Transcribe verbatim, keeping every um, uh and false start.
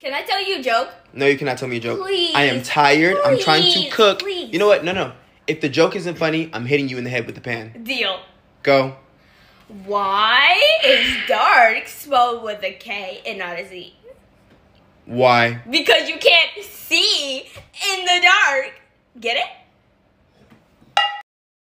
Can I tell you a joke? No, you cannot tell me a joke. Please. I am tired. Please. I'm trying to cook. Please. You know what? No, no. If the joke isn't funny, I'm hitting you in the head with the pan. Deal. Go. Why is dark spelled with a K and not a Z? Why? Because you can't see in the dark. Get it?